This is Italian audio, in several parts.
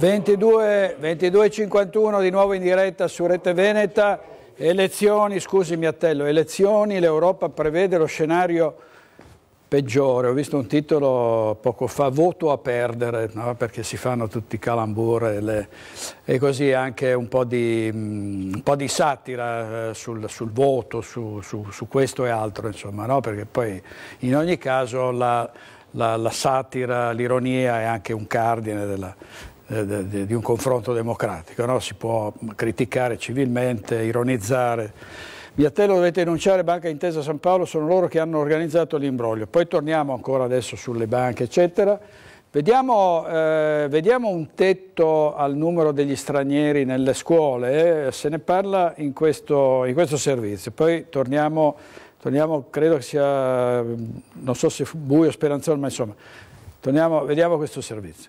22:51 di nuovo in diretta su Rete Veneta. Elezioni, scusi Miattello, elezioni, l'Europa prevede lo scenario peggiore. Ho visto un titolo poco fa, voto a perdere, no? Perché si fanno tutti i calambur e così anche un po' di satira sul voto, su questo e altro, insomma, no? Perché poi in ogni caso la satira, l'ironia è anche un cardine di un confronto democratico, no? Si può criticare civilmente, ironizzare. Miattello, dovete denunciare Banca Intesa San Paolo, sono loro che hanno organizzato l'imbroglio. Poi torniamo ancora adesso sulle banche, eccetera. Vediamo un tetto al numero degli stranieri nelle scuole, se ne parla in questo servizio. Poi torniamo, credo che sia, non so se buio, speranzoso, ma insomma, vediamo questo servizio.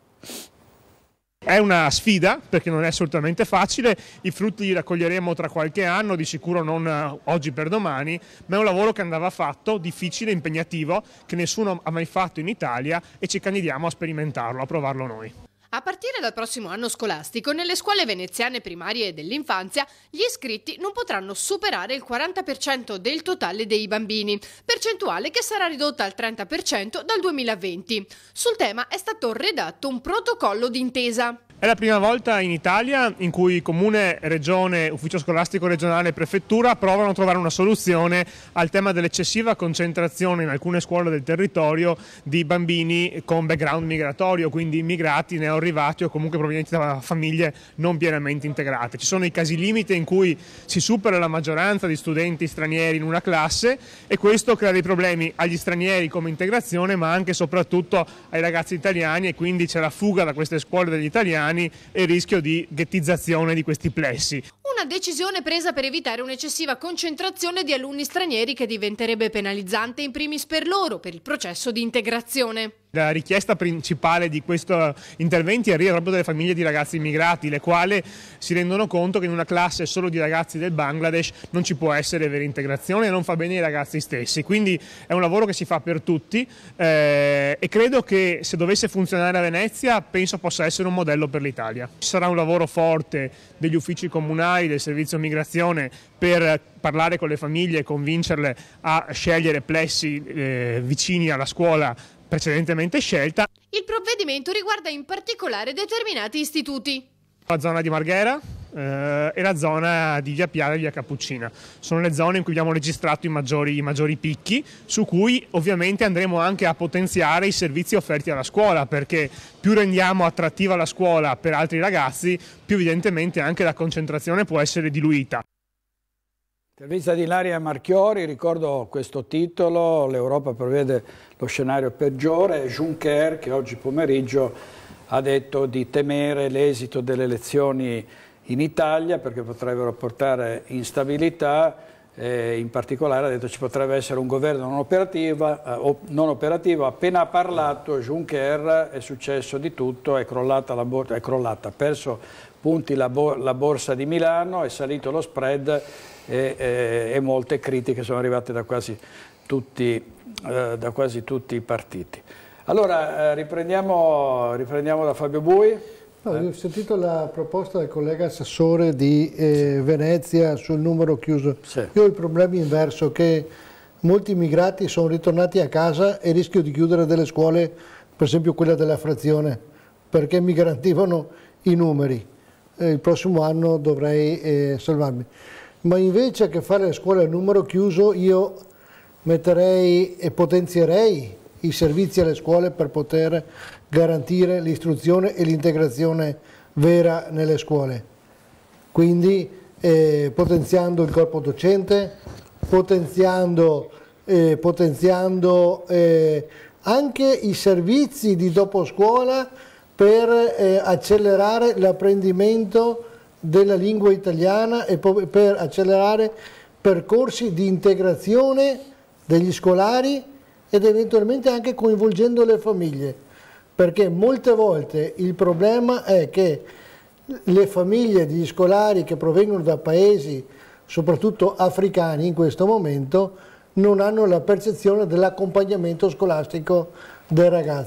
È una sfida perché non è assolutamente facile, i frutti li raccoglieremo tra qualche anno, di sicuro non oggi per domani, ma è un lavoro che andava fatto, difficile, impegnativo, che nessuno ha mai fatto in Italia e ci candidiamo a sperimentarlo, a provarlo noi. A partire dal prossimo anno scolastico, nelle scuole veneziane primarie e dell'infanzia, gli iscritti non potranno superare il 40% del totale dei bambini, percentuale che sarà ridotta al 30% dal 2020. Sul tema è stato redatto un protocollo d'intesa. È la prima volta in Italia in cui Comune, Regione, Ufficio Scolastico Regionale e Prefettura provano a trovare una soluzione al tema dell'eccessiva concentrazione in alcune scuole del territorio di bambini con background migratorio, quindi immigrati, neoarrivati o comunque provenienti da famiglie non pienamente integrate. Ci sono i casi limite in cui si supera la maggioranza di studenti stranieri in una classe e questo crea dei problemi agli stranieri come integrazione, ma anche e soprattutto ai ragazzi italiani, e quindi c'è la fuga da queste scuole degli italiani e il rischio di ghettizzazione di questi plessi. Una decisione presa per evitare un'eccessiva concentrazione di alunni stranieri che diventerebbe penalizzante in primis per loro, per il processo di integrazione. La richiesta principale di questi interventi arriva proprio dalle famiglie di ragazzi immigrati, le quali si rendono conto che in una classe solo di ragazzi del Bangladesh non ci può essere vera integrazione e non fa bene ai ragazzi stessi. Quindi è un lavoro che si fa per tutti e credo che se dovesse funzionare a Venezia penso possa essere un modello per l'Italia. Ci sarà un lavoro forte degli uffici comunali, del servizio migrazione per parlare con le famiglie e convincerle a scegliere plessi vicini alla scuola precedentemente scelta. Il provvedimento riguarda in particolare determinati istituti. La zona di Marghera e la zona di Via Piave e Via Cappuccina. Sono le zone in cui abbiamo registrato i maggiori picchi, su cui ovviamente andremo anche a potenziare i servizi offerti alla scuola, perché più rendiamo attrattiva la scuola per altri ragazzi, più evidentemente anche la concentrazione può essere diluita. Intervista di Ilaria Marchiori, ricordo questo titolo, l'Europa prevede lo scenario peggiore. Juncker, che oggi pomeriggio ha detto di temere l'esito delle elezioni in Italia perché potrebbero portare instabilità, in particolare ha detto ci potrebbe essere un governo non operativo. Appena ha parlato Juncker è successo di tutto, è crollata, ha perso punti la borsa di Milano, è salito lo spread e molte critiche sono arrivate da quasi tutti i partiti. Allora riprendiamo da Fabio Bui. Ho sentito la proposta del collega assessore di Venezia sul numero chiuso. Sì. Io ho il problema inverso, che molti immigrati sono ritornati a casa e rischio di chiudere delle scuole, per esempio quella della frazione, perché mi garantivano i numeri. Il prossimo anno dovrei salvarmi. Ma invece che fare le scuole a numero chiuso, io metterei e potenzierei i servizi alle scuole per poter garantire l'istruzione e l'integrazione vera nelle scuole. Quindi potenziando il corpo docente, potenziando anche i servizi di doposcuola per accelerare l'apprendimento della lingua italiana e per accelerare percorsi di integrazione degli scolari ed eventualmente anche coinvolgendo le famiglie, perché molte volte il problema è che le famiglie degli scolari che provengono da paesi soprattutto africani in questo momento non hanno la percezione dell'accompagnamento scolastico del ragazzo.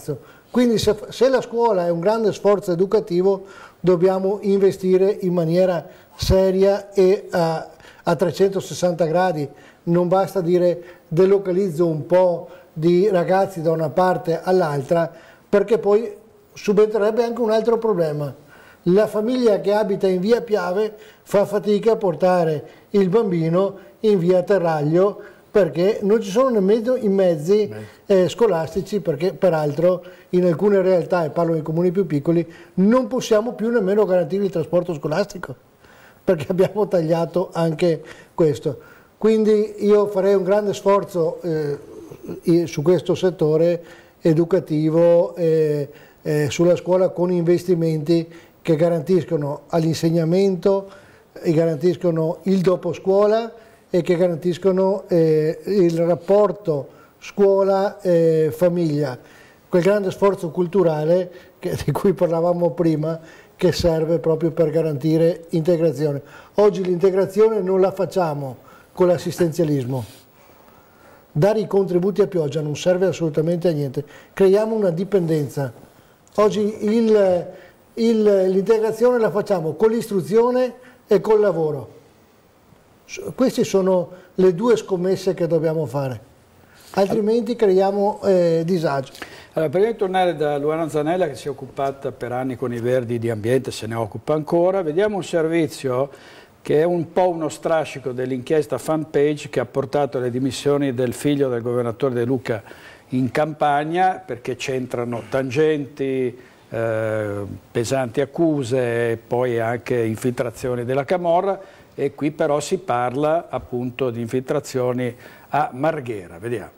Quindi se la scuola è un grande sforzo educativo, dobbiamo investire in maniera seria e a 360 gradi. Non basta dire delocalizzo un po' di ragazzi da una parte all'altra, perché poi subentrerebbe anche un altro problema. La famiglia che abita in via Piave fa fatica a portare il bambino in via Terraglio, perché non ci sono nemmeno i mezzi scolastici, perché peraltro in alcune realtà, e parlo di comuni più piccoli, non possiamo più nemmeno garantire il trasporto scolastico, perché abbiamo tagliato anche questo. Quindi io farei un grande sforzo su questo settore educativo, sulla scuola, con investimenti che garantiscono all'insegnamento, e garantiscono il dopo scuola e che garantiscono il rapporto scuola-famiglia, quel grande sforzo culturale di cui parlavamo prima, che serve proprio per garantire integrazione. Oggi l'integrazione non la facciamo con l'assistenzialismo. Dare i contributi a pioggia non serve assolutamente a niente, creiamo una dipendenza. Oggi l'integrazione la facciamo con l'istruzione e col lavoro. Queste sono le due scommesse che dobbiamo fare, altrimenti creiamo disagio. Allora, prima di tornare da Luana Zanella, che si è occupata per anni con i Verdi di ambiente, se ne occupa ancora, vediamo un servizio che è un po' uno strascico dell'inchiesta Fanpage, che ha portato alle dimissioni del figlio del governatore De Luca in Campania, perché c'entrano tangenti, pesanti accuse e poi anche infiltrazioni della Camorra, e qui però si parla appunto di infiltrazioni a Marghera. Vediamo.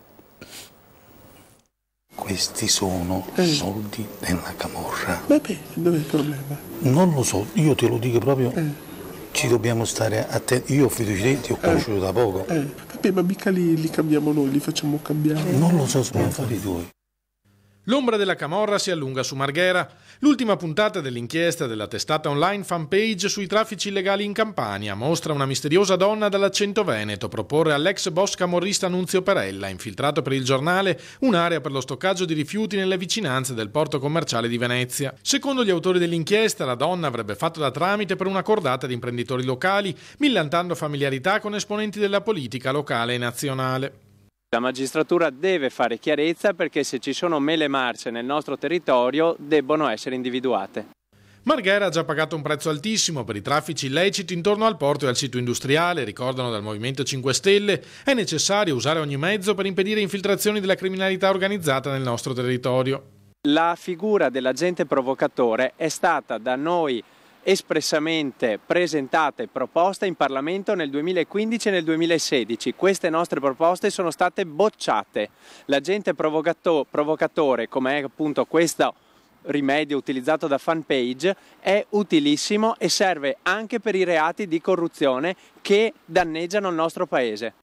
Questi sono soldi della Camorra. Vabbè, dov'è il problema? Non lo so, io te lo dico proprio, ci dobbiamo stare attenti. Io ho fiducia, ti ho conosciuto da poco. Vabbè, ma mica li cambiamo noi, li facciamo cambiare. Non lo so, sono affari tuoi. L'ombra della Camorra si allunga su Marghera. L'ultima puntata dell'inchiesta della testata online Fanpage sui traffici illegali in Campania mostra una misteriosa donna dall'accento veneto proporre all'ex boss camorrista Nunzio Perella, infiltrato per il giornale, un'area per lo stoccaggio di rifiuti nelle vicinanze del porto commerciale di Venezia. Secondo gli autori dell'inchiesta, la donna avrebbe fatto da tramite per una cordata di imprenditori locali, millantando familiarità con esponenti della politica locale e nazionale. La magistratura deve fare chiarezza, perché se ci sono mele marce nel nostro territorio debbono essere individuate. Marghera ha già pagato un prezzo altissimo per i traffici illeciti intorno al porto e al sito industriale, ricordano dal Movimento 5 Stelle. È necessario usare ogni mezzo per impedire infiltrazioni della criminalità organizzata nel nostro territorio. La figura dell'agente provocatore è stata da noi espressamente presentata e proposta in Parlamento nel 2015 e nel 2016. Queste nostre proposte sono state bocciate. L'agente provocatore, come è appunto questo rimedio utilizzato da Fanpage, è utilissimo e serve anche per i reati di corruzione che danneggiano il nostro Paese.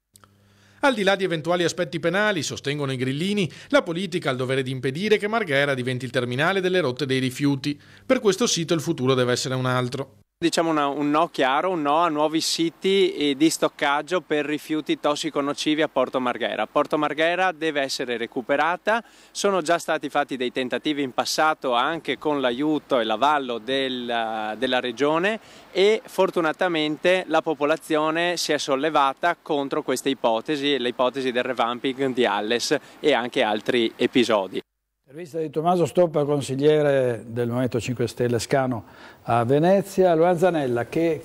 Al di là di eventuali aspetti penali, sostengono i grillini, la politica ha il dovere di impedire che Marghera diventi il terminale delle rotte dei rifiuti. Per questo sito il futuro deve essere un altro. Diciamo un no chiaro, un no a nuovi siti di stoccaggio per rifiuti tossico-nocivi a Porto Marghera. Porto Marghera deve essere recuperata, sono già stati fatti dei tentativi in passato anche con l'aiuto e l'avallo della Regione, e fortunatamente la popolazione si è sollevata contro queste ipotesi, le ipotesi del revamping di Alles e anche altri episodi. Intervista di Tommaso Stoppa, consigliere del Movimento 5 Stelle Scano a Venezia. Luana Zanella, che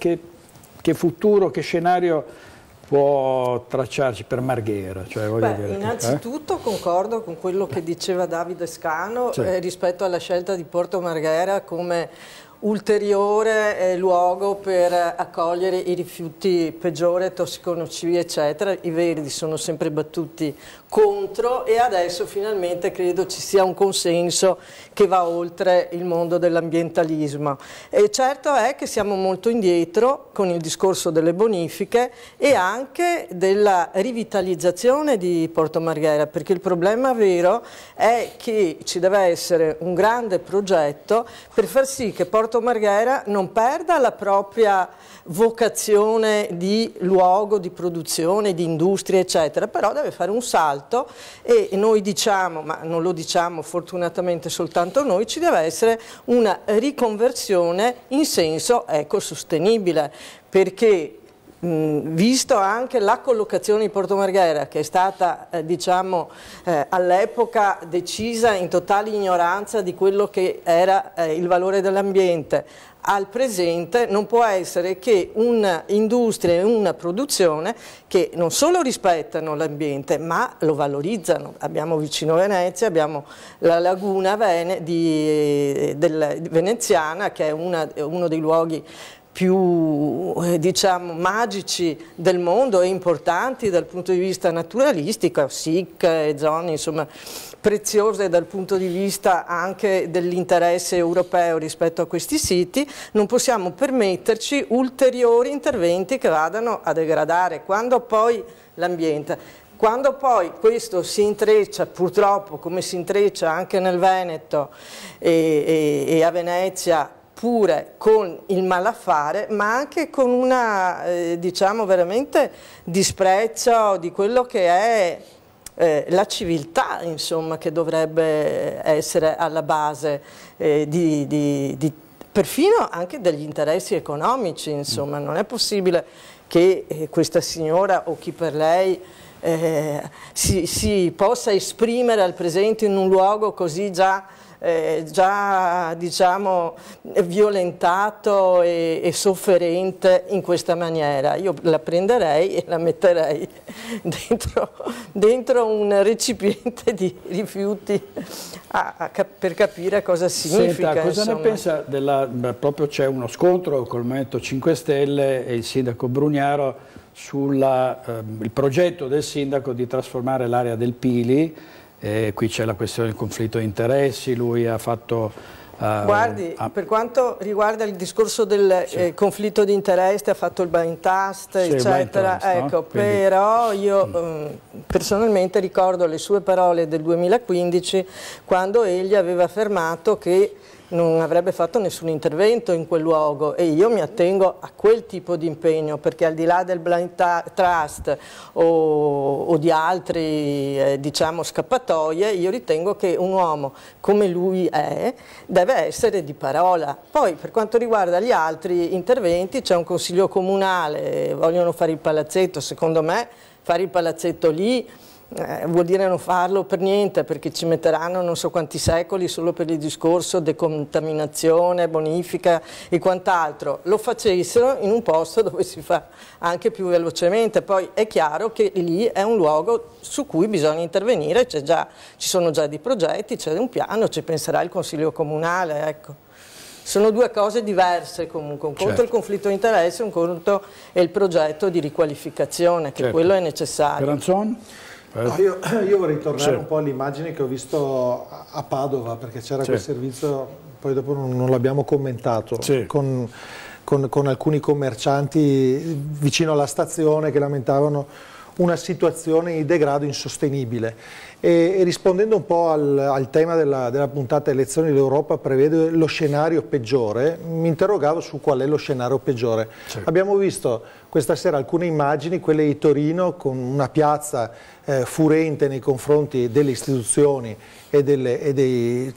futuro, che scenario può tracciarci per Marghera? Cioè, innanzitutto concordo con quello che diceva Davide Scano rispetto alla scelta di Porto Marghera come ulteriore luogo per accogliere i rifiuti peggiori, tossico-nocivi eccetera. I Verdi sono sempre battuti contro e adesso finalmente credo ci sia un consenso che va oltre il mondo dell'ambientalismo. E certo è che siamo molto indietro con il discorso delle bonifiche e anche della rivitalizzazione di Porto Marghera, perché il problema vero è che ci deve essere un grande progetto per far sì che Porto Porto Marghera non perda la propria vocazione di luogo di produzione, di industria eccetera, però deve fare un salto e noi diciamo, ma non lo diciamo fortunatamente soltanto noi, ci deve essere una riconversione in senso ecosostenibile, perché visto anche la collocazione di Porto Marghera, che è stata all'epoca decisa in totale ignoranza di quello che era il valore dell'ambiente, al presente non può essere che un'industria e una produzione che non solo rispettano l'ambiente ma lo valorizzano. Abbiamo vicino Venezia, abbiamo la laguna veneziana, che è uno dei luoghi più magici del mondo e importanti dal punto di vista naturalistico, SIC e zone insomma preziose dal punto di vista anche dell'interesse europeo rispetto a questi siti. Non possiamo permetterci ulteriori interventi che vadano a degradare quando poi l'ambiente. Quando poi questo si intreccia, purtroppo come si intreccia anche nel Veneto e a Venezia, pure con il malaffare, ma anche con una, veramente disprezzo di quello che è la civiltà, insomma, che dovrebbe essere alla base perfino anche degli interessi economici, insomma. Non è possibile che questa signora o chi per lei si possa esprimere al presente in un luogo così già violentato e sofferente in questa maniera. Io la prenderei e la metterei dentro un recipiente di rifiuti per capire cosa significa. Senta, cosa ne pensa proprio c'è uno scontro col Movimento 5 Stelle e il sindaco Brugnaro sul progetto del sindaco di trasformare l'area del Pili. Qui c'è la questione del conflitto di interessi, lui ha fatto... Guardi, per quanto riguarda il discorso del conflitto di interessi, ha fatto il blind test, eccetera, ecco, no? Però io personalmente ricordo le sue parole del 2015 quando egli aveva affermato che non avrebbe fatto nessun intervento in quel luogo e io mi attengo a quel tipo di impegno, perché al di là del blind trust o di altri scappatoie, io ritengo che un uomo come lui deve essere di parola. Poi per quanto riguarda gli altri interventi c'è un consiglio comunale, vogliono fare il palazzetto, secondo me fare il palazzetto lì vuol dire non farlo per niente, perché ci metteranno non so quanti secoli solo per il discorso decontaminazione, bonifica e quant'altro. Lo facessero in un posto dove si fa anche più velocemente. Poi è chiaro che lì è un luogo su cui bisogna intervenire, ci sono già dei progetti, c'è un piano, ci penserà il Consiglio Comunale, ecco. Sono due cose diverse comunque, un conto è il conflitto di interesse, un conto è il progetto di riqualificazione, che quello è necessario. Granzon? No, io vorrei tornare un po' all'immagine che ho visto a Padova, perché c'era quel servizio, poi dopo non l'abbiamo commentato, con alcuni commercianti vicino alla stazione che lamentavano una situazione di degrado insostenibile. E rispondendo un po' al tema della puntata elezioni, l'Europa prevede lo scenario peggiore, mi interrogavo su qual è lo scenario peggiore. Abbiamo visto questa sera alcune immagini, quelle di Torino, con una piazza furente nei confronti delle istituzioni e dei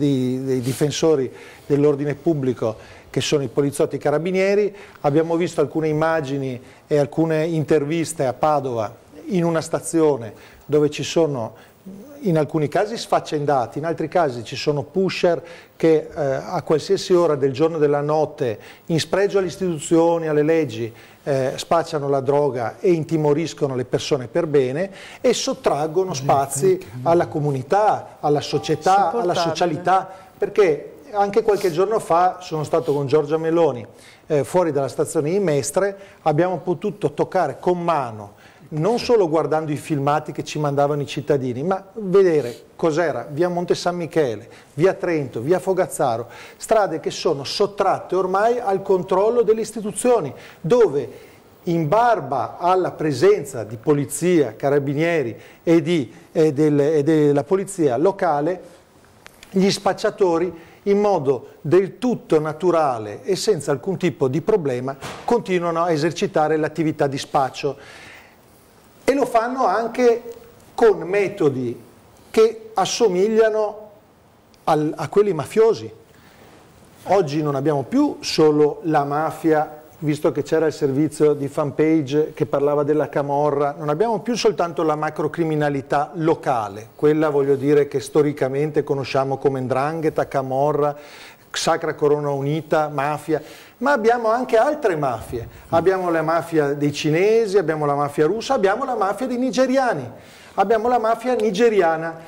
difensori dell'ordine pubblico, che sono i poliziotti e i carabinieri. Abbiamo visto alcune immagini e alcune interviste a Padova in una stazione dove ci sono in alcuni casi sfaccendati, in altri casi ci sono pusher che a qualsiasi ora del giorno e della notte, in spregio alle istituzioni, alle leggi, spacciano la droga e intimoriscono le persone per bene e sottraggono spazi alla comunità, alla società, alla socialità, perché anche qualche giorno fa sono stato con Giorgia Meloni fuori dalla stazione di Mestre, abbiamo potuto toccare con mano, non solo guardando i filmati che ci mandavano i cittadini, ma vedere cos'era via Monte San Michele, via Trento, via Fogazzaro, strade che sono sottratte ormai al controllo delle istituzioni, dove in barba alla presenza di polizia, carabinieri e della polizia locale, gli spacciatori in modo del tutto naturale e senza alcun tipo di problema continuano a esercitare l'attività di spaccio e lo fanno anche con metodi che assomigliano a quelli mafiosi. Oggi non abbiamo più solo la mafia, visto che c'era il servizio di fanpage che parlava della camorra, non abbiamo più soltanto la macrocriminalità locale, quella voglio dire che storicamente conosciamo come 'ndrangheta, camorra, Sacra Corona Unita, mafia, ma abbiamo anche altre mafie. Abbiamo la mafia dei cinesi, abbiamo la mafia russa, abbiamo la mafia dei nigeriani, abbiamo la mafia nigeriana.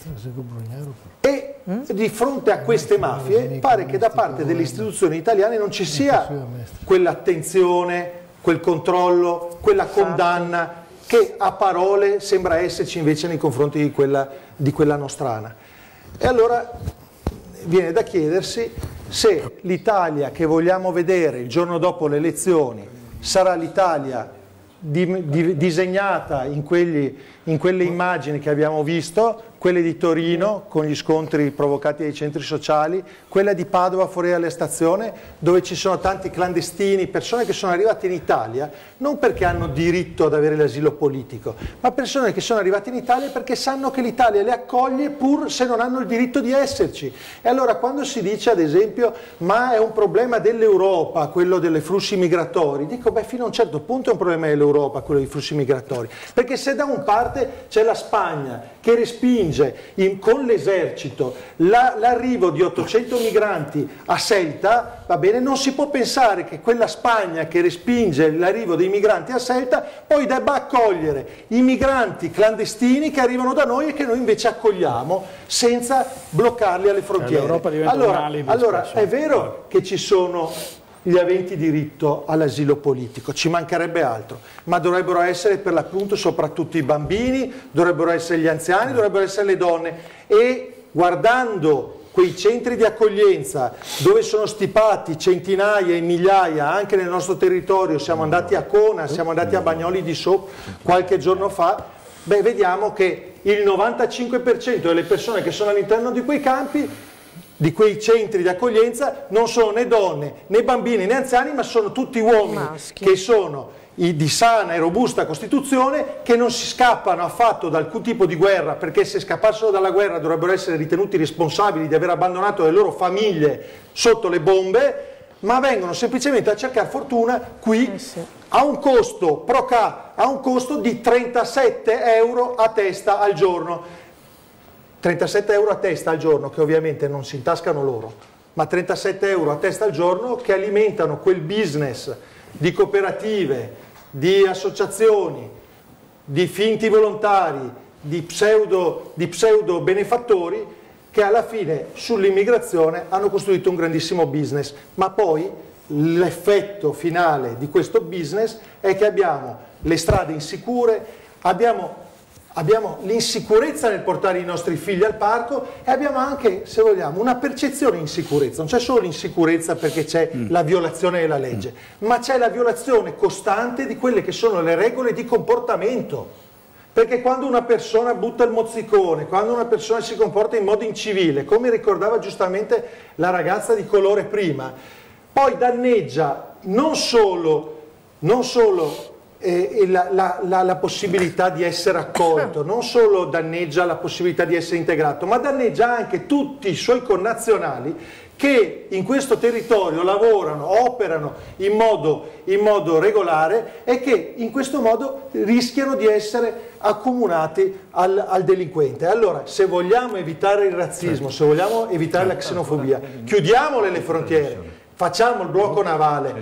E di fronte a queste mafie pare che da parte delle istituzioni italiane non ci sia quell'attenzione, quel controllo, quella condanna che a parole sembra esserci invece nei confronti di quella nostrana. E allora viene da chiedersi se l'Italia che vogliamo vedere il giorno dopo le elezioni sarà l'Italia disegnata in quelle immagini che abbiamo visto, quelle di Torino con gli scontri provocati dai centri sociali, quella di Padova fuori dalle stazioni dove ci sono tanti clandestini, persone che sono arrivate in Italia non perché hanno diritto ad avere l'asilo politico, ma persone che sono arrivate in Italia perché sanno che l'Italia le accoglie pur se non hanno il diritto di esserci. E allora quando si dice ad esempio ma è un problema dell'Europa quello dei flussi migratori, dico beh fino a un certo punto è un problema dell'Europa quello dei flussi migratori, perché se da un parte c'è la Spagna che respinge con l'esercito l'arrivo di 800 migranti a Ceuta, va bene, non si può pensare che quella Spagna che respinge l'arrivo dei migranti a Ceuta poi debba accogliere i migranti clandestini che arrivano da noi e che noi invece accogliamo senza bloccarli alle frontiere. Allora è vero che ci sono gli aventi diritto all'asilo politico, ci mancherebbe altro, ma dovrebbero essere per l'appunto soprattutto i bambini, dovrebbero essere gli anziani, dovrebbero essere le donne, e guardando quei centri di accoglienza dove sono stipati centinaia e migliaia anche nel nostro territorio, siamo andati a Cona, siamo andati a Bagnoli di Sopra qualche giorno fa, beh, vediamo che il 95% delle persone che sono all'interno di quei campi, di quei centri di accoglienza, non sono né donne, né bambini, né anziani, ma sono tutti uomini che sono di sana e robusta costituzione, che non si scappano affatto da alcun tipo di guerra, perché se scappassero dalla guerra dovrebbero essere ritenuti responsabili di aver abbandonato le loro famiglie sotto le bombe, ma vengono semplicemente a cercare fortuna qui a un costo pro cap, a un costo di 37 euro a testa al giorno. 37 euro a testa al giorno che ovviamente non si intascano loro, ma 37 euro a testa al giorno che alimentano quel business di cooperative, di associazioni, di finti volontari, di pseudo benefattori che alla fine sull'immigrazione hanno costruito un grandissimo business, ma poi l'effetto finale di questo business è che abbiamo le strade insicure, abbiamo l'insicurezza nel portare i nostri figli al parco e abbiamo anche, se vogliamo, una percezione di insicurezza. Non c'è solo l'insicurezza perché c'è la violazione della legge, ma c'è la violazione costante di quelle che sono le regole di comportamento. Perché quando una persona butta il mozzicone, quando una persona si comporta in modo incivile, come ricordava giustamente la ragazza di colore prima, poi danneggia non solo la possibilità di essere accolto, non solo danneggia la possibilità di essere integrato, ma danneggia anche tutti i suoi connazionali che in questo territorio lavorano, operano in modo regolare e che in questo modo rischiano di essere accomunati al delinquente. Allora, se vogliamo evitare il razzismo, se vogliamo evitare la xenofobia, chiudiamole le frontiere. Facciamo il blocco navale,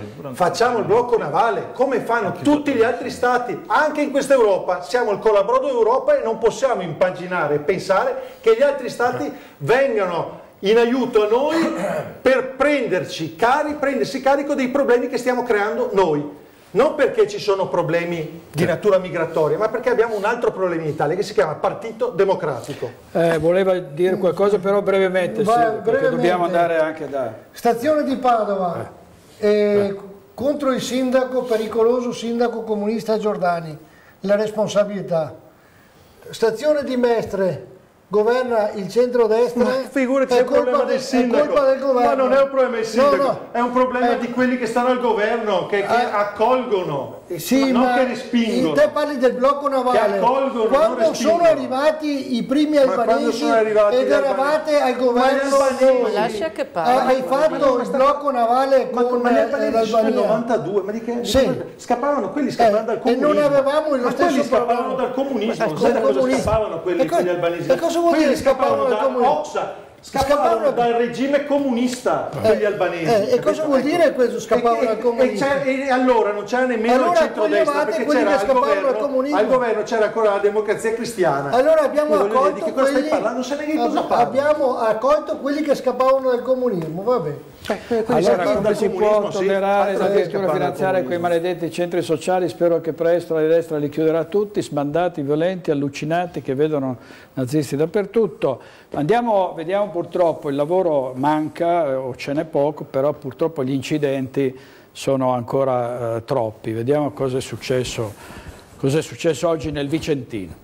come fanno tutti gli altri stati, anche in questa Europa. Siamo il colabrodo d'Europa e non possiamo immaginare e pensare che gli altri stati vengano in aiuto a noi per prendersi carico dei problemi che stiamo creando noi. Non perché ci sono problemi di natura migratoria, ma perché abbiamo un altro problema in Italia che si chiama Partito Democratico. Voleva dire qualcosa però brevemente, perché dobbiamo andare anche da... Stazione di Padova, contro il sindaco, pericoloso sindaco comunista Giordani, la responsabilità. Stazione di Mestre, governa il centrodestra, ma figurati, è colpa del sindaco. È colpa del governo. Ma non è un problema del sindaco, no, è un problema di quelli che stanno al governo, che accolgono, sì, non che respingono. Te parli del blocco navale. Che accolgono, quando sono arrivati i primi albanesi ed eravate al governo, lascia che parli. Hai fatto il blocco navale con l'Albania. Nel 92, ma di che? Sì. Scappavano, quelli scappavano dal comunismo. E non avevamo lo stesso quelli scappavano dal comunismo, sai da cosa scappavano quelli albanesi? E cosa vuol dire scappavano dal comunismo? Scappavano dal regime comunista quegli albanesi. E cosa vuol dire questo scappavano dal comunismo? E allora non c'era nemmeno il centrodestra, perché c'era al governo c'era ancora la democrazia cristiana. Allora abbiamo accolto di che cosa stai parlando? Non sai neanche di cosa parli. Abbiamo accolto quelli che scappavano dal comunismo, vabbè. Allora come si può tollerare la dittatura finanziaria quei maledetti centri sociali? Spero che presto la destra li chiuderà tutti, smandati, violenti, allucinati, che vedono nazisti dappertutto. Vediamo purtroppo, il lavoro manca o ce n'è poco, però purtroppo gli incidenti sono ancora troppi. Vediamo cosa è successo oggi nel Vicentino.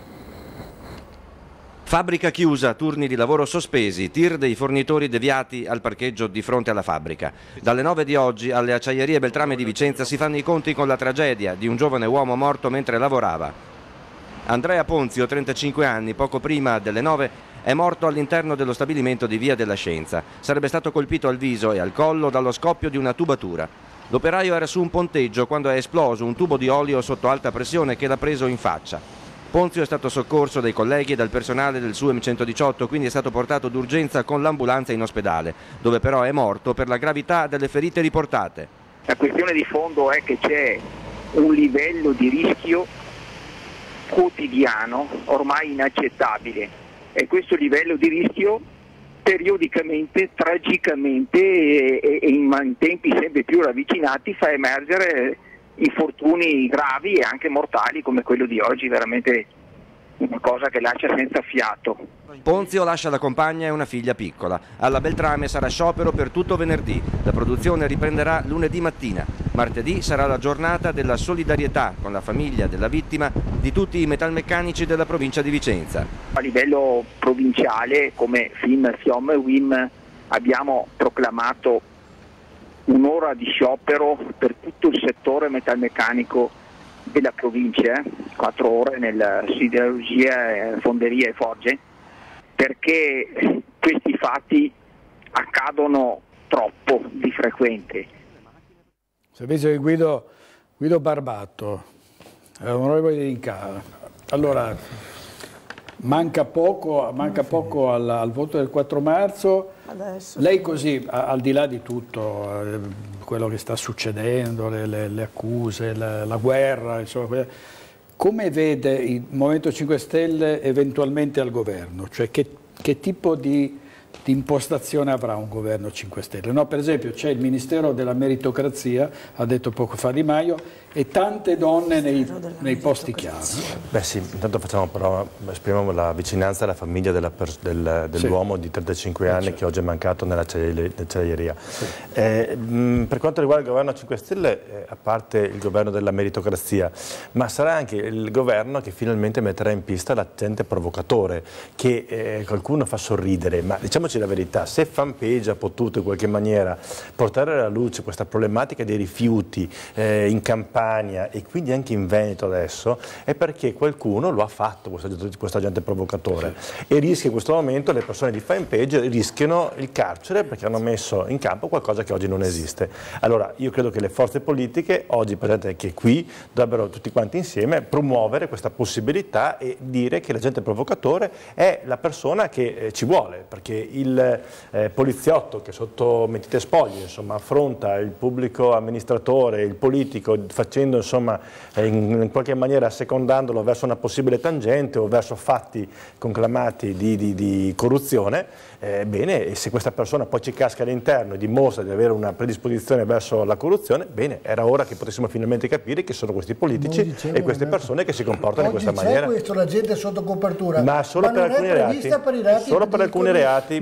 Fabbrica chiusa, turni di lavoro sospesi, tir dei fornitori deviati al parcheggio di fronte alla fabbrica. Dalle 9 di oggi alle acciaierie Beltrame di Vicenza si fanno i conti con la tragedia di un giovane uomo morto mentre lavorava. Andrea Ponzio, 35 anni, poco prima delle 9, è morto all'interno dello stabilimento di Via della Scienza. Sarebbe stato colpito al viso e al collo dallo scoppio di una tubatura. L'operaio era su un ponteggio quando è esploso un tubo di olio sotto alta pressione che l'ha preso in faccia. Ponzio è stato soccorso dai colleghi e dal personale del SUEM 118, quindi è stato portato d'urgenza con l'ambulanza in ospedale, dove però è morto per la gravità delle ferite riportate. La questione di fondo è che c'è un livello di rischio quotidiano ormai inaccettabile e questo livello di rischio periodicamente, tragicamente e in tempi sempre più ravvicinati fa emergere infortuni gravi e anche mortali come quello di oggi, veramente una cosa che lascia senza fiato. Ponzio lascia la compagna e una figlia piccola. Alla Beltrame sarà sciopero per tutto venerdì. La produzione riprenderà lunedì mattina. Martedì sarà la giornata della solidarietà con la famiglia della vittima di tutti i metalmeccanici della provincia di Vicenza. A livello provinciale, come FIM, FIOM e WIM, abbiamo proclamato un'ora di sciopero per tutto il settore metalmeccanico della provincia, 4 ore nella siderurgia, fonderia e forge, perché questi fatti accadono troppo di frequente. Servizio di Guido Barbato, onorevole di Incà. Allora, manca poco al voto del 4 marzo. Adesso. Lei così, al di là di tutto, quello che sta succedendo, le accuse, la guerra, insomma, come vede il Movimento 5 Stelle eventualmente al governo? Cioè che tipo di impostazione avrà un governo 5 Stelle? No, per esempio c'è il Ministero della Meritocrazia, ha detto poco fa Di Maio, e tante donne nei posti chiave. Beh sì, intanto esprimiamo la vicinanza alla famiglia dell'uomo di 35 anni che oggi è mancato nell'acciaieria. Sì. Per quanto riguarda il governo 5 Stelle, a parte il governo della meritocrazia, ma sarà anche il governo che finalmente metterà in pista l'agente provocatore, che qualcuno fa sorridere, ma diciamoci la verità, se Fanpage ha potuto in qualche maniera portare alla luce questa problematica dei rifiuti in Campania e quindi anche in Veneto adesso, è perché qualcuno lo ha fatto, questo agente provocatore, e rischia in questo momento, le persone di Fanpage rischiano il carcere perché hanno messo in campo qualcosa che oggi non esiste. Allora io credo che le forze politiche, oggi presenti anche qui, dovrebbero tutti quanti insieme promuovere questa possibilità e dire che l'agente provocatore è la persona che ci vuole, perché il poliziotto che sotto mentite spoglie insomma, affronta il pubblico amministratore, il politico, facendo insomma in qualche maniera assecondandolo verso una possibile tangente o verso fatti conclamati di corruzione, bene, e se questa persona poi ci casca all'interno e dimostra di avere una predisposizione verso la corruzione, bene, era ora che potessimo finalmente capire che sono questi politici e queste persone che si comportano in questa maniera. Questo la gente sotto copertura, ma solo per alcuni reati, solo per alcuni reati,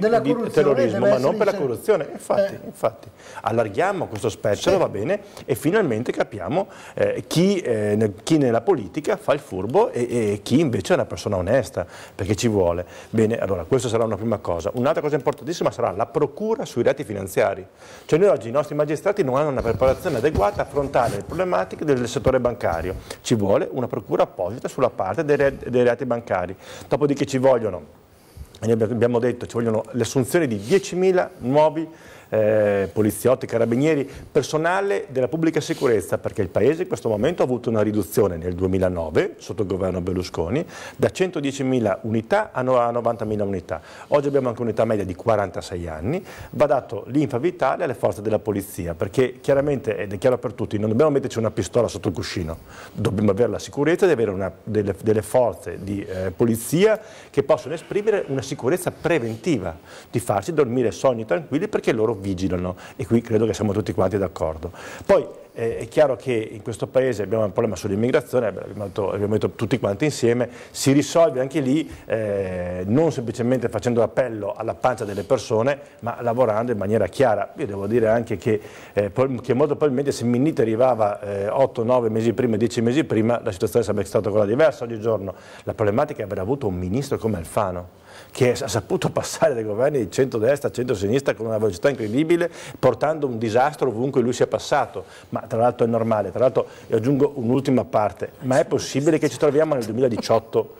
terrorismo, ma non per la corruzione. Infatti, allarghiamo questo spettro, va bene, e finalmente capiamo chi nella politica fa il furbo e chi invece è una persona onesta, perché ci vuole. Bene, allora questa sarà una prima cosa. Un'altra cosa importantissima sarà la procura sui reati finanziari. Cioè noi oggi i nostri magistrati non hanno una preparazione adeguata a affrontare le problematiche del settore bancario. Ci vuole una procura apposita sulla parte dei reati bancari. Dopodiché ci vogliono, abbiamo detto, ci vogliono le assunzioni di 10.000 nuovi poliziotti, carabinieri, personale della pubblica sicurezza, perché il Paese in questo momento ha avuto una riduzione nel 2009, sotto il governo Berlusconi, da 110.000 unità a 90.000 unità. Oggi abbiamo anche un'età media di 46 anni, va dato l'infa vitale alle forze della polizia, perché chiaramente, ed è chiaro per tutti, non dobbiamo metterci una pistola sotto il cuscino, dobbiamo avere la sicurezza di avere delle forze di polizia che possono esprimere una sicurezza preventiva, di farsi dormire sonni tranquilli perché loro vigilano, e qui credo che siamo tutti quanti d'accordo. Poi è chiaro che in questo Paese abbiamo un problema sull'immigrazione, abbiamo detto tutti quanti insieme, si risolve anche lì non semplicemente facendo appello alla pancia delle persone, ma lavorando in maniera chiara. Io devo dire anche che molto probabilmente se Minniti arrivava 8-9 mesi prima, 10 mesi prima, la situazione sarebbe stata quella diversa oggigiorno. La problematica è aver avuto un ministro come Alfano, che ha saputo passare dai governi di centrodestra a centrosinistra con una velocità incredibile, portando un disastro ovunque lui sia passato. Ma tra l'altro è normale, tra l'altro aggiungo un'ultima parte, ma è possibile che ci troviamo nel 2018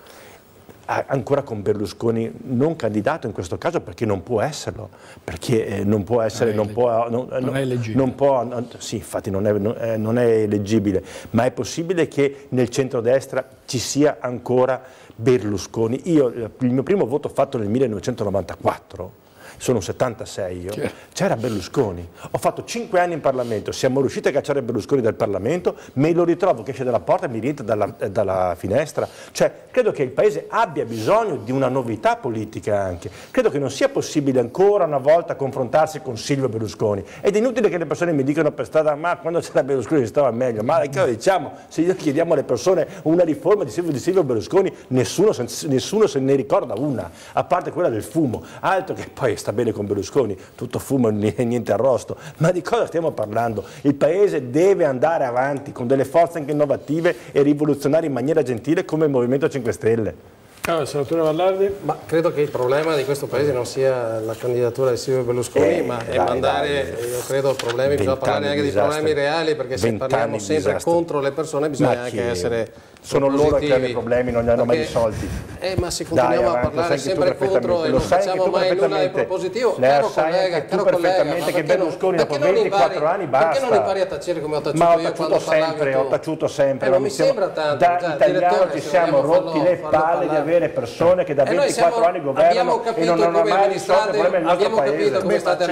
ancora con Berlusconi non candidato in questo caso, perché non può esserlo, perché non può essere, non è eleggibile. Sì, infatti non è eleggibile, ma è possibile che nel centrodestra ci sia ancora Berlusconi. Il mio primo voto fatto nel 1994, sono 76 io, c'era Berlusconi, ho fatto 5 anni in Parlamento, siamo riusciti a cacciare Berlusconi dal Parlamento, me lo ritrovo che esce dalla porta e mi rientra dalla finestra. Cioè, credo che il Paese abbia bisogno di una novità politica anche, credo che non sia possibile ancora una volta confrontarsi con Silvio Berlusconi, ed è inutile che le persone mi dicano per strada, ma quando c'era Berlusconi stava meglio, ma diciamo, se chiediamo alle persone una riforma di Silvio Berlusconi, nessuno se ne ricorda una, a parte quella del fumo, altro che poi sta bene con Berlusconi, tutto fumo e niente arrosto, ma di cosa stiamo parlando? Il Paese deve andare avanti con delle forze anche innovative e rivoluzionarie in maniera gentile come il Movimento 5 Stelle. Senatore Vallardi? Ma credo che il problema di questo Paese non sia la candidatura di Silvio Berlusconi, ma è mandare, io credo, problemi, bisogna parlare anche di problemi reali, perché se parliamo sempre contro le persone bisogna anche essere sono loro che hanno i problemi, non li hanno mai risolti. Ma se continuiamo a parlare sempre contro e non facciamo mai nulla di propositivo, caro collega, che Berlusconi dopo 24 anni basta. Perché non impari a tacere come ho taciuto io quando parlavi tu? Ho taciuto sempre, non mi sembra tanto. Da italiano ci siamo rotti le palle di avere persone che da 24 anni governano e non hanno mai risolto il problema del nostro Paese. Abbiamo capito come state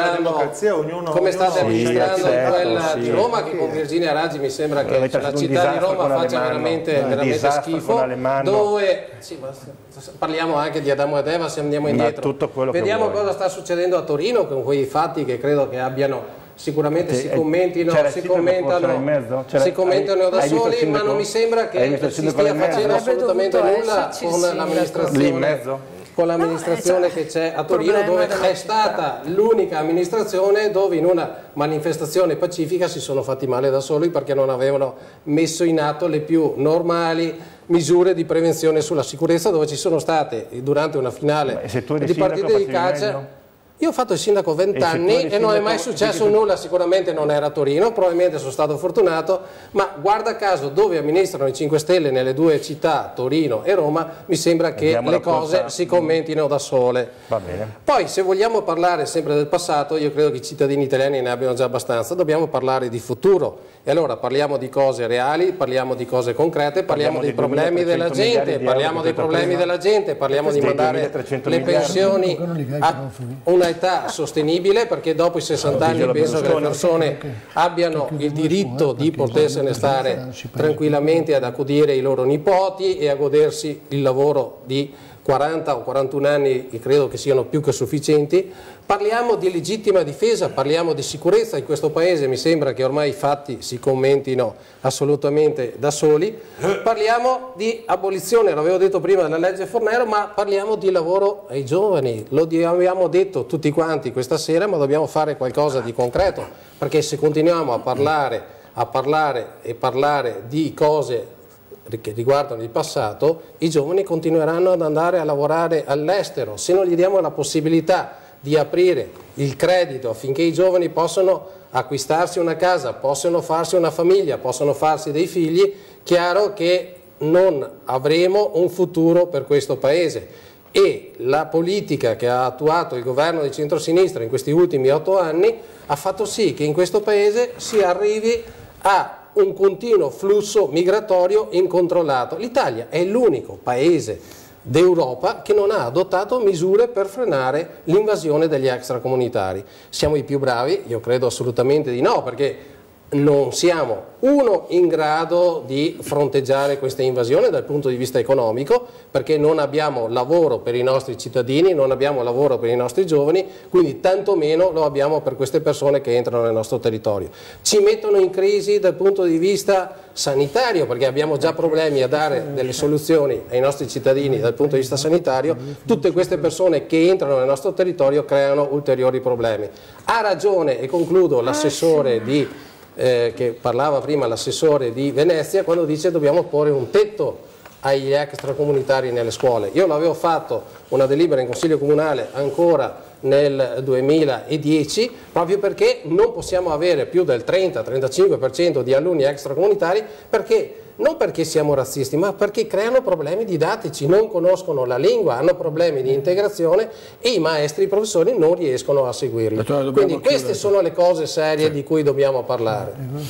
amministrando quella di Roma, che con Virginia Raggi mi sembra che la città di Roma faccia veramente schifo, dove parliamo anche di Adamo ed Eva, se andiamo indietro, vediamo cosa sta succedendo a Torino con quei fatti che credo che abbiano sicuramente si commentino da soli, ma non mi sembra che si stia facendo assolutamente nulla con l'amministrazione. Con l'amministrazione che c'è a Torino, dove è stata l'unica amministrazione dove in una manifestazione pacifica si sono fatti male da soli perché non avevano messo in atto le più normali misure di prevenzione sulla sicurezza, dove ci sono state durante una finale di partite di calcio. Io ho fatto il sindaco 20 anni e non è mai successo nulla, sicuramente non era a Torino, probabilmente sono stato fortunato, ma guarda caso dove amministrano i 5 Stelle nelle due città, Torino e Roma, mi sembra che le cose si commentino da sole. Va bene. Poi se vogliamo parlare sempre del passato, io credo che i cittadini italiani ne abbiano già abbastanza, dobbiamo parlare di futuro. E allora parliamo di cose reali, parliamo di cose concrete, parliamo dei problemi della gente, parliamo dei problemi della gente, parliamo di mandare le pensioni a una età sostenibile, perché dopo i 60 anni penso che le persone abbiano il diritto di potersene stare tranquillamente ad accudire i loro nipoti e a godersi il lavoro di 40 o 41 anni credo che siano più che sufficienti. Parliamo di legittima difesa, parliamo di sicurezza in questo paese, mi sembra che ormai i fatti si commentino assolutamente da soli. Parliamo di abolizione, l'avevo detto prima, della legge Fornero, ma parliamo di lavoro ai giovani, lo abbiamo detto tutti quanti questa sera, ma dobbiamo fare qualcosa di concreto, perché se continuiamo a parlare di cose che riguardano il passato, i giovani continueranno ad andare a lavorare all'estero. Se non gli diamo la possibilità di aprire il credito affinché i giovani possano acquistarsi una casa, possano farsi una famiglia, possano farsi dei figli, chiaro che non avremo un futuro per questo Paese. E la politica che ha attuato il governo di centrosinistra in questi ultimi 8 anni ha fatto sì che in questo Paese si arrivi a un continuo flusso migratorio incontrollato. L'Italia è l'unico paese d'Europa che non ha adottato misure per frenare l'invasione degli extracomunitari. Siamo i più bravi? Io credo assolutamente di no, perché non siamo in grado di fronteggiare questa invasione dal punto di vista economico, perché non abbiamo lavoro per i nostri cittadini, non abbiamo lavoro per i nostri giovani, quindi tantomeno lo abbiamo per queste persone che entrano nel nostro territorio. Ci mettono in crisi dal punto di vista sanitario, perché abbiamo già problemi a dare delle soluzioni ai nostri cittadini dal punto di vista sanitario. Tutte queste persone che entrano nel nostro territorio creano ulteriori problemi. Ha ragione, e concludo, l'assessore che parlava prima, l'assessore di Venezia, quando dice dobbiamo porre un tetto agli extracomunitari nelle scuole. Io l'avevo fatto una delibera in Consiglio Comunale ancora nel 2010, proprio perché non possiamo avere più del 30-35% di alunni extracomunitari, non perché siamo razzisti, ma perché creano problemi didattici, non conoscono la lingua, hanno problemi di integrazione e i maestri, i professori non riescono a seguirli. Quindi queste sono le cose serie di cui dobbiamo parlare.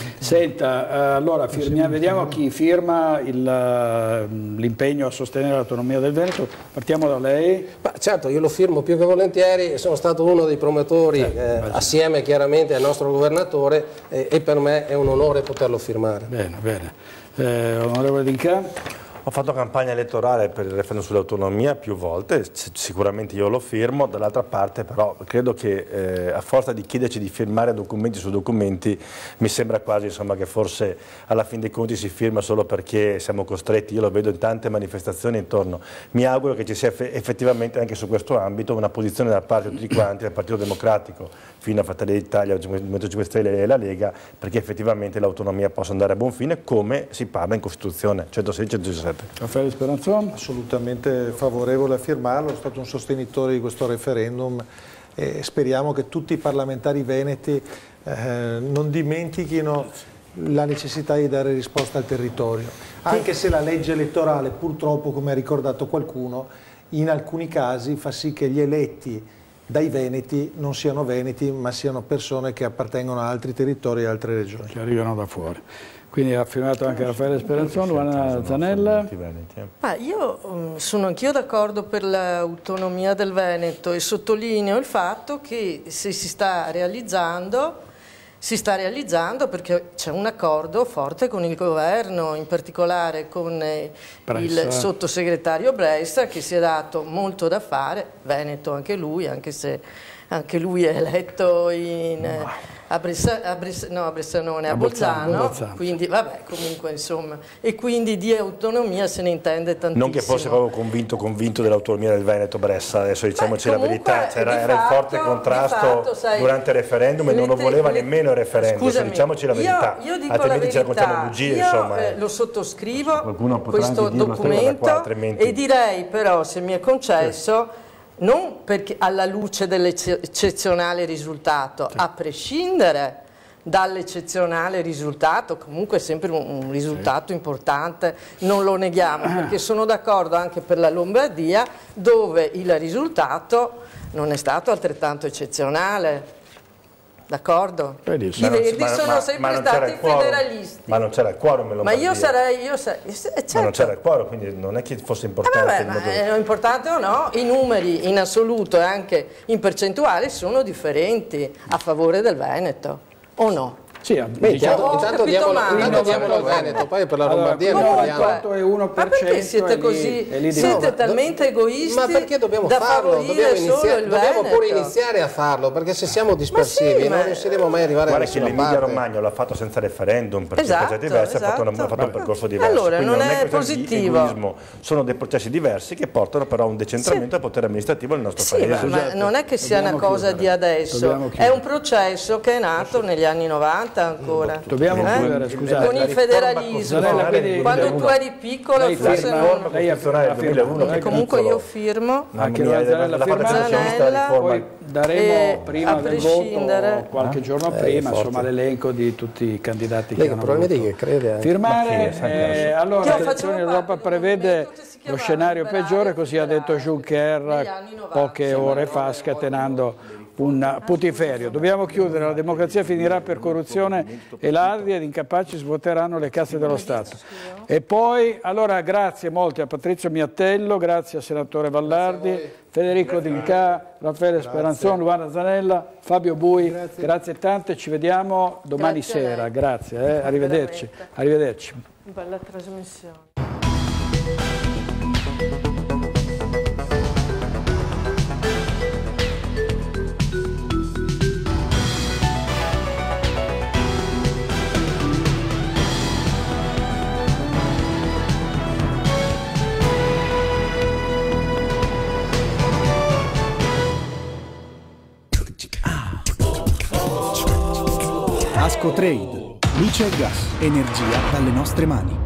Senta, allora vediamo chi firma l'impegno a sostenere l'autonomia del Veneto. Partiamo da lei. Certo, io lo firmo più che volentieri, sono stato uno dei promotori assieme chiaramente al nostro governatore e per me è un onore poterlo firmare. Bene, bene. Onorevole D'Inca? Ho fatto campagna elettorale per il referendum sull'autonomia più volte, sicuramente io lo firmo, dall'altra parte però credo che a forza di chiederci di firmare documenti su documenti mi sembra quasi insomma, che forse alla fin dei conti si firma solo perché siamo costretti, io lo vedo in tante manifestazioni intorno. Mi auguro che ci sia effettivamente anche su questo ambito una posizione da parte di tutti quanti, del Partito Democratico fino a Fratelli d'Italia, il Movimento 5 Stelle e la Lega, perché effettivamente l'autonomia possa andare a buon fine come si parla in Costituzione 116-117. Raffaele Speranzon? Assolutamente favorevole a firmarlo, sono stato un sostenitore di questo referendum e speriamo che tutti i parlamentari veneti non dimentichino la necessità di dare risposta al territorio, anche se la legge elettorale purtroppo, come ha ricordato qualcuno, in alcuni casi fa sì che gli eletti dai veneti non siano veneti ma siano persone che appartengono a altri territori e altre regioni. Che arrivano da fuori. Quindi ha firmato anche Raffaele Speranzon, Luana Zanella. Io sono anch'io d'accordo per l'autonomia del Veneto e sottolineo il fatto che se si sta realizzando perché c'è un accordo forte con il governo, in particolare con il sottosegretario Bressa, che si è dato molto da fare, Veneto anche lui, anche se anche lui è eletto a Bressanone, a Bolzano, quindi vabbè, comunque insomma, e quindi di autonomia se ne intende tantissimo. Non che fosse proprio convinto dell'autonomia del Veneto Bressa, adesso diciamoci la verità, era in forte contrasto durante il referendum e non lo voleva nemmeno il referendum, scusami, diciamoci la verità, io dico altrimenti ci raccontiamo verità, bugie. Io insomma, lo sottoscrivo questo documento e direi però, se mi è concesso, non perché alla luce dell'eccezionale risultato, a prescindere dall'eccezionale risultato, comunque è sempre un risultato importante, non lo neghiamo, perché sono d'accordo anche per la Lombardia, dove il risultato non è stato altrettanto eccezionale. D'accordo? I Verdi sono sempre stati federalisti. Ma non c'era il quorum in Lombardia. Ma certo. Ma non c'era il quorum, quindi non è che fosse importante. Ma è importante o no? I numeri in assoluto e anche in percentuale sono differenti a favore del Veneto, o no? Sì, intanto diamolo al Veneto, poi per la Lombardia ne parliamo. Ma perché siete così? Siete talmente egoisti. Ma perché dobbiamo farlo? Dobbiamo pure iniziare a farlo, perché se siamo dispersivi non riusciremo mai a arrivare a nessuna parte. L'Emilia Romagna l'ha fatto senza referendum, perché per diversi ha fatto un percorso diverso. Allora, quindi non è positivo. Sono dei processi diversi che portano però a un decentramento del potere amministrativo nel nostro paese. Ma non è che sia una cosa di adesso, è un processo che è nato negli anni 90 ancora. Dobbiamo chiudere, scusate. Con il federalismo. Quando tu eri piccolo forse non... Lei ha firmato. Comunque io firmo. Anche la firma, poi daremo prima del voto, qualche giorno prima, insomma, l'elenco di tutti i candidati che hanno voluto firmare. Allora, l'elezione d'Europa prevede lo scenario peggiore, così ha detto Juncker poche ore fa, scatenando un putiferio. Dobbiamo chiudere, la democrazia finirà per corruzione e ladri ed incapaci svuoteranno le casse dello Stato. E poi, allora, grazie molti a Patrizio Miattello, grazie al senatore Vallardi, Federico D'Inca, Raffaele Speranzon, Luana Zanella, Fabio Bui, grazie tante, ci vediamo domani sera, grazie, arrivederci. Arrivederci. Bella trasmissione. Asco Trade, luce e gas, energia dalle nostre mani.